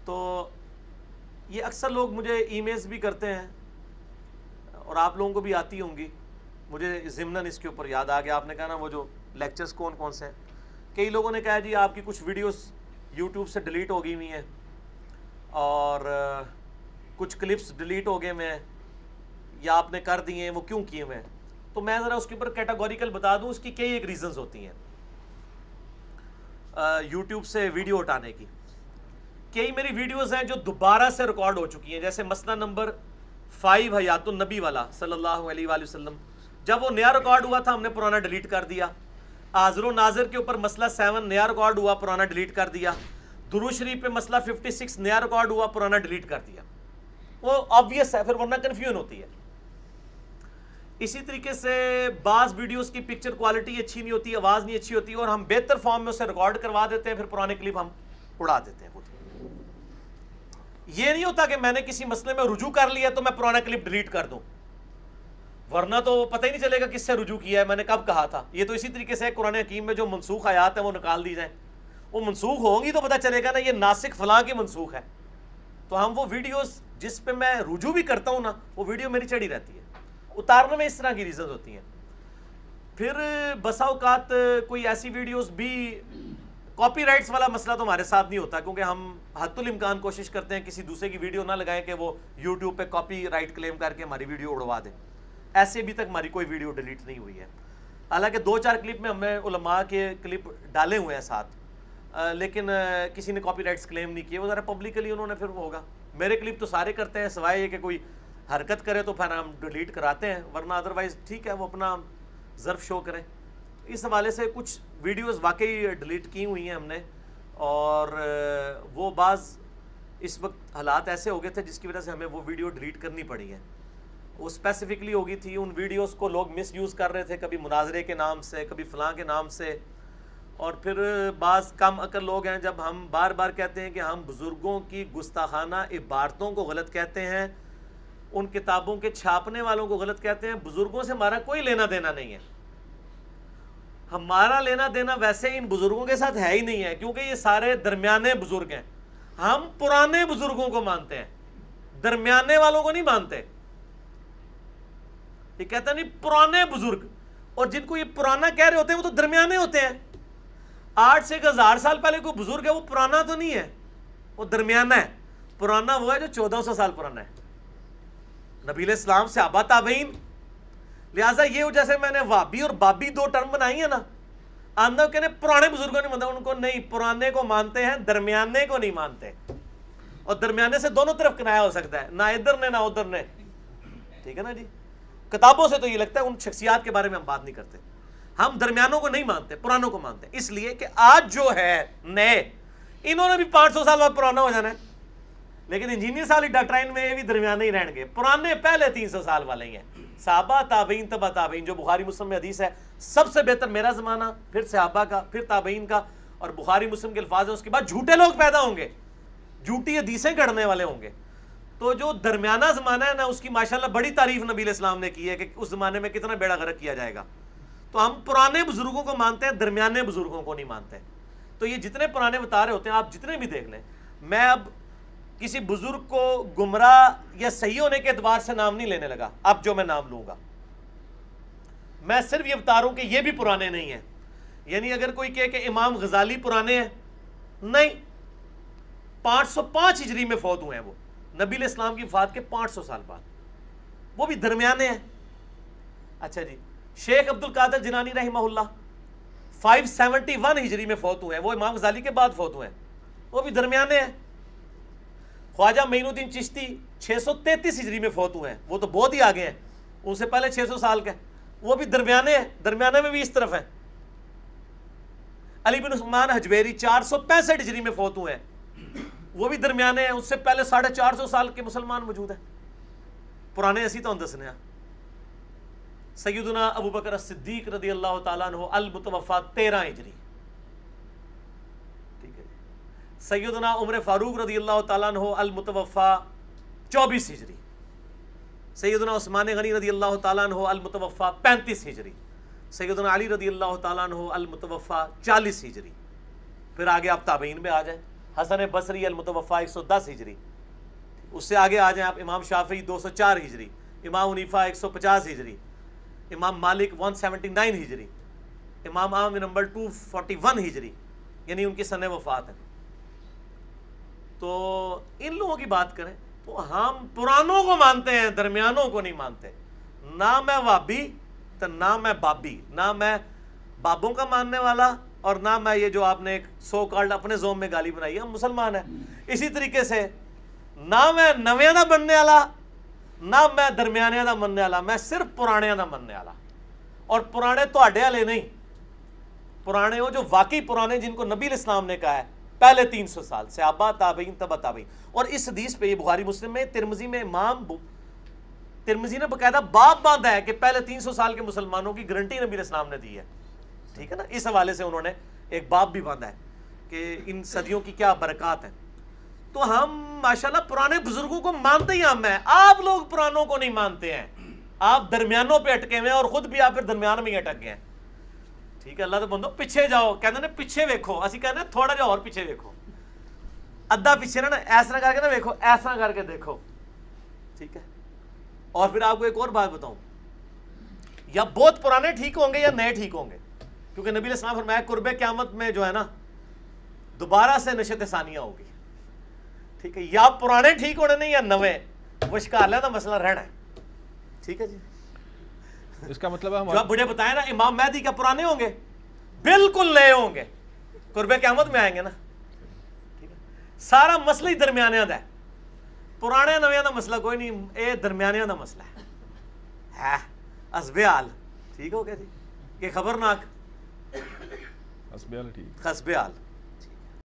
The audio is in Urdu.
تو یہ اکثر لوگ مجھے ای میلز بھی کرتے ہیں اور آپ لوگوں کو بھی آتی ہوں گی. مجھے ضمناً اس کے اوپر یاد آ گیا, آپ نے کہا نا وہ جو لیکچرز کون کون سے ہیں, کئی لوگوں نے کہا جی آپ کی کچھ ویڈیوز یوٹیوب سے ڈیلیٹ ہو گئی ہوئی ہیں اور کچھ کلپس ڈیلیٹ ہو گئے ہوئے ہیں یا آپ نے کر دیے ہیں, وہ کیوں کیے ہوئے ہیں. تو میں ذرا اس کے اوپر کیٹاگوریکل بتا دوں, اس کی کئی ایک ریزنز ہوتی ہیں یوٹیوب سے ویڈیو اٹھانے کی. کئی میری ویڈیوز ہیں جو دوبارہ سے ریکارڈ ہو چکی ہیں, جیسے مسئلہ نمبر 5 حیات النبی والا صلی اللہ علیہ وآلہ وسلم. جب وہ نیا ریکارڈ ہوا تھا ہم نے پرانا ڈیلیٹ کر دیا. حاضر و ناظر کے اوپر مسئلہ 7 نیا ریکارڈ ہوا, پرانا ڈیلیٹ کر دیا. درود شریف پہ مسئلہ 56 نیا ریکارڈ ہوا, پرانا ڈیلیٹ کر دیا. وہ آبویس ہے, پھر ورنہ کنفیوژن ہوتی ہے. اسی طریقے سے بعض ویڈیوز کی پکچر کوالٹی اچھی نہیں ہوتی, آواز نہیں اچھی ہوتی, اور ہم بہتر فارم میں اسے ریکارڈ کروا دیتے ہیں, پھر پرانے کلپ ہم اڑا دیتے ہیں. یہ نہیں ہوتا کہ میں نے کسی مسئلے میں رجوع کر لیا تو میں پرانا کلپ ڈیلیٹ کر دوں, ورنہ تو پتہ ہی نہیں چلے گا کس سے رجوع کیا ہے, میں نے کب کہا تھا. یہ تو اسی طریقے سے قرآن حکیم میں جو منسوخ آیات ہیں وہ نکال دی جائیں, وہ منسوخ ہوں گی تو پتہ چلے گا نا یہ ناسخ فلاں کی منسوخ ہے. تو ہم وہ ویڈیوز جس پہ میں رجوع بھی کرتا ہوں نا, وہ ویڈیو میری چڑھی رہتی ہے. اتارنے میں اس طرح کی ریزنز ہوتی ہیں. پھر بسا اوقات کوئی ایسی ویڈیوز بھی, کاپی رائٹس والا مسئلہ تو ہمارے ساتھ نہیں ہوتا, کیونکہ ہم حد الامکان کوشش کرتے ہیں کسی دوسرے کی ویڈیو نہ لگائیں کہ وہ یوٹیوب پہ کاپی رائٹ کلیم کر کے ہماری ویڈیو اڑوا دیں. ایسے ابھی تک ہماری کوئی ویڈیو ڈیلیٹ نہیں ہوئی ہے. حالانکہ 2-4 کلپ میں ہم نے علماء کے کلپ ڈالے ہوئے ہیں ساتھ, لیکن کسی نے کاپی رائٹس کلیم نہیں کیے. وہ ذرا پبلکلی انہوں نے پھر وہ ہوگا. میرے کلپ تو سارے کرتے ہیں, سوائے یہ کہ کوئی حرکت کرے تو پھر ہم ڈیلیٹ کراتے ہیں, ورنہ ادروائز ٹھیک ہے وہ اپنا ظرف شو کریں. اس حوالے سے کچھ ویڈیوز واقعی ڈیلیٹ کی ہوئی ہیں ہم نے, اور وہ بعض اس وقت حالات ایسے ہو گئے تھے جس کی وجہ سے ہمیں وہ ویڈیو ڈیلیٹ کرنی پڑی ہے. وہ اسپیسیفکلی ہو گئی تھی, ان ویڈیوز کو لوگ مس یوز کر رہے تھے, کبھی مناظرے کے نام سے, کبھی فلاں کے نام سے. اور پھر بعض کم عقل لوگ ہیں, جب ہم بار بار کہتے ہیں کہ ہم بزرگوں کی گستاخانہ عبارتوں کو غلط کہتے ہیں, ان کتابوں کے چھاپنے والوں کو غلط کہتے ہیں, بزرگوں سے ہمارا کوئی لینا دینا نہیں ہے. ہمارا لینا دینا ویسے ان بزرگوں کے ساتھ ہے ہی نہیں ہے, کیونکہ یہ سارے درمیانے بزرگ ہیں. ہم پرانے بزرگوں کو مانتے ہیں, درمیانے والوں کو نہیں مانتے. یہ کہتا نہیں پرانے بزرگ, اور جن کو یہ پرانا کہہ رہے ہوتے ہیں وہ تو درمیانے ہوتے ہیں. 8 سے 1000 سال پہلے کوئی بزرگ ہے, وہ پرانا تو نہیں ہے, وہ درمیانہ ہے. پرانا وہ ہے جو 1400 سال پرانا ہے, نبی علیہ السلام صحابہ تابعین. لہٰذا یہ جیسے میں نے وابی اور بابی 2 ٹرم بنائی ہیں نا, آندہ کہنے پرانے بزرگوں نہیں مانتے, ان کو نہیں, پرانے کو مانتے ہیں, درمیانے کو نہیں مانتے. اور درمیانے سے دونوں طرف کنایا ہو سکتا ہے, نہ ادھر نے نہ ادھر نے, ٹھیک ہے نا جی. کتابوں سے تو یہ لگتا ہے ان شخصیات کے بارے میں ہم بات نہیں کرتے. ہم درمیانوں کو نہیں مانتے, پرانوں کو مانتے ہیں. اس لیے کہ آج جو ہے نئے, انہوں نے بھی 500 سال بعد پرانا ہو جانا ہے, لیکن انجینئر سالی ڈاکٹرائن میں یہ بھی درمیانے ہی رہیں گے. پرانے پہلے 300 سال والے ہی ہیں, صحابہ تابعین تبع تابعین. جو بخاری مسلم میں حدیث ہے, سب سے بہتر میرا زمانہ, پھر صحابہ کا, پھر تابعین کا, اور بخاری مسلم کے الفاظ ہیں. اس کے بعد جھوٹے لوگ پیدا ہوں گے, جھوٹی حدیثیں گڑھنے والے ہوں گے. تو جو درمیانہ زمانہ ہے نا, اس کی ماشاءاللہ بڑی تعریف نبی علیہ السلام نے کی ہے کہ اس زمانے میں کتنا بیڑا غرق کیا جائے گا. تو ہم پرانے بزرگوں کو مانتے ہیں, درمیانے بزرگوں کو نہیں مانتے. تو یہ جتنے پرانے بتا رہے ہوتے ہیں, آپ جتنے بھی دیکھ لیں, میں اب کسی بزرگ کو گمراہ یا صحیح ہونے کے اعتبار سے نام نہیں لینے لگا. اب جو میں نام لوں گا, میں صرف یہ بتا رہا ہوں کہ یہ بھی پرانے نہیں ہیں. یعنی اگر کوئی کہے کہ امام غزالی پرانے ہیں, نہیں, 505 ہجری میں فوت ہوئے ہیں وہ, نبی علیہ السلام کی وفات کے 500 سال بعد, وہ بھی درمیانے ہیں. اچھا جی, شیخ عبد القادر جنانی رحمہ اللہ 571 ہجری میں فوت ہوئے ہیں, وہ امام غزالی کے بعد فوت ہوئے ہیں, وہ بھی درمیانے ہیں. خواجہ معین الدین چشتی 633 ہجری میں فوت ہوئے ہیں, وہ تو بہت ہی آگے ہیں, ان سے پہلے 600 سال کے, وہ بھی درمیانے ہیں, درمیانے میں بھی اس طرف ہیں. علی بن عثمان حجویری 465 ہجری میں فوت ہوئے ہیں, وہ بھی درمیانے ہیں, اس سے پہلے 450 سال کے مسلمان موجود ہیں. پرانے ایسی تو ہم دسنے ہیں. سیدنا ابو بکر الصدیق رضی اللہ تعالیٰ عنہ المتوفا 13 ہجری, ٹھیک ہے. سیدنا عمر فاروق رضی اللہ تعالیٰ عنہ المتوفا 24 ہجری. سیدنا عثمان غنی رضی اللہ تعالیٰ عنہ المتوفا 35 ہجری. سیدنا علی رضی اللہ تعالیٰ عنہ المتوفا 40 ہجری. پھر آگے آپ تابعین میں آ جائیں, حسن بصری المتوفا 110 ہجری، اس سے آگے آ جائیں آپ امام شافعی 204 ہجری، امام حنیفہ 150 ہجری، امام مالک 179 ہجری، امام احمد نمبر 241 ہجری، یعنی ان کی سن وفات ہے۔ تو ان لوگوں کی بات کریں تو ہم پرانوں کو مانتے ہیں، درمیانوں کو نہیں مانتے۔ نہ میں وابی تو نہ میں بابی، نہ میں بابوں کا ماننے والا اور نہ میں یہ جو آپ نے ایک سو کالڈ اپنے زوم میں گالی بنائی ہے، ہم مسلمان ہیں۔ اسی طریقے سے نہ میں نویں دا مننے والا نہ میں درمیانے دا مننے والا، میں صرف پرانے دا مننے والا۔ اور پرانے تواڈے والے نہیں، پرانے وہ جو واقعی پرانے، جن کو نبی الاسلام نے کہا ہے پہلے 300 سال، صحابہ تابعین تبع تابعین۔ اور اس حدیث پہ یہ بخاری مسلم میں، ترمذی میں امام ترمذی نے باقاعدہ باب باندھا ہے کہ پہلے 300 سال کے مسلمانوں کی گارنٹی نبی الاسلام نے دی ہے، ٹھیک ہے نا۔ اس حوالے سے انہوں نے ایک باب بھی باندھا ہے کہ ان صدیوں کی کیا برکات ہیں۔ تو ہم ماشاءاللہ پرانے بزرگوں کو مانتے ہی ہم ہیں، آپ لوگ پرانوں کو نہیں مانتے ہیں، آپ درمیانوں پہ اٹکے ہوئے ہیں اور خود بھی آپ پھر درمیان میں ہی اٹک گئے ہیں، ٹھیک ہے۔ اللہ تو بندو پیچھے جاؤ، کہتے ہیں پیچھے ویکھو، اسی کہتے ہیں تھوڑا جا اور پیچھے ویکھو، ادھا پیچھے نا ایسا کر کے نا ویکھو، ایسا کر کے دیکھو، ٹھیک ہے۔ اور پھر آپ کو ایک اور بات بتاؤں، یا بہت پرانے ٹھیک ہوں گے یا نئے ٹھیک ہوں گے، کیونکہ نبی علیہ السلام فرمایا قرب قیامت میں جو ہے نا دوبارہ سے نشت ثانیہ ہوگی، ٹھیک ہے۔ یا پرانے ٹھیک ہونے نہیں یا نوے، وشکارلہ کا مسئلہ رہنا ہے، ٹھیک ہے جی۔ اس کا مطلب ہے جو آپ بڑے بتائیں نا امام مہدی کیا پرانے ہوں گے؟ بالکل نئے ہوں گے، قرب قیامت میں آئیں گے نا، ٹھیک ہے۔ سارا مسئلہ ہی درمیانے دا ہے، پرانے نویں دا مسئلہ کوئی نہیں، اے درمیانے دا مسئلہ ہے حسب حال، ٹھیک ہو گیا جی، یہ خبرناک حسب حال، ٹھیک حسب حال۔